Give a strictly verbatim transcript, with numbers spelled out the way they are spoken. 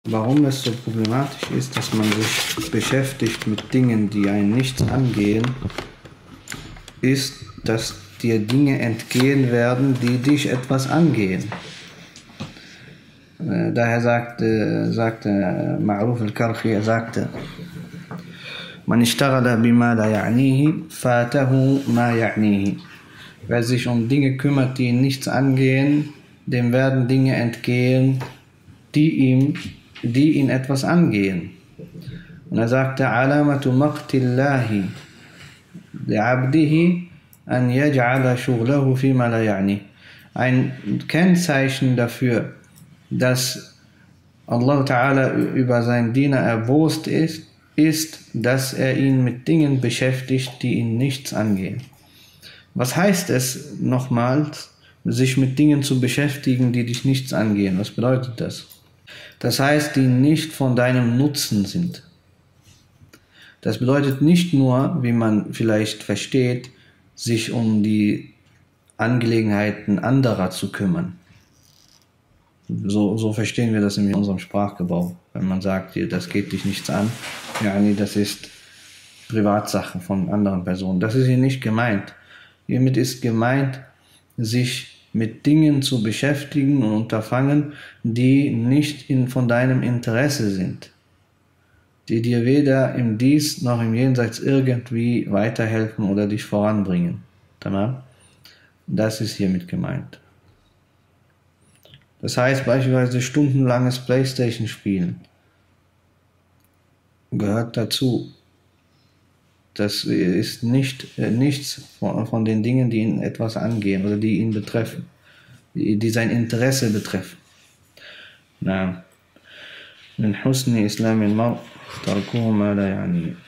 warum es so problematisch ist, dass man sich beschäftigt mit Dingen, die einen nichts angehen, ist, dass dir Dinge entgehen werden, die dich etwas angehen. Daher sagte, sagte Ma'ruf al-Karchi, er sagte, Man ishtaghala bima la ya'nihi, fatahu ma ya'nihi. Wer sich um Dinge kümmert, die ihn nichts angehen, dem werden Dinge entgehen, die ihm, die ihn etwas angehen. Und er sagte, Alamatu maqtillahi li'abdihi an yaj'ala shughlahu fima la ya'ni. Ein Kennzeichen dafür, dass Allah Ta'ala über seinen Diener erbost ist, ist, dass er ihn mit Dingen beschäftigt, die ihn nichts angehen. Was heißt es nochmals, sich mit Dingen zu beschäftigen, die dich nichts angehen? Was bedeutet das? Das heißt, die nicht von deinem Nutzen sind. Das bedeutet nicht nur, wie man vielleicht versteht, sich um die Angelegenheiten anderer zu kümmern. So, so verstehen wir das in unserem Sprachgebrauch. Wenn man sagt, das geht dich nichts an, ja, nee, das ist Privatsache von anderen Personen. Das ist hier nicht gemeint. Hiermit ist gemeint, sich mit Dingen zu beschäftigen und unterfangen, die nicht in, von deinem Interesse sind, die dir weder im Dies noch im Jenseits irgendwie weiterhelfen oder dich voranbringen. Tamam? Das ist hiermit gemeint. Das heißt beispielsweise stundenlanges Playstation spielen gehört dazu. Das ist nicht, äh, nichts von, von den Dingen, die ihn etwas angehen oder die ihn betreffen, die, die sein Interesse betreffen. Na, min husni islamil mar tarkuhu ma la ya'ni.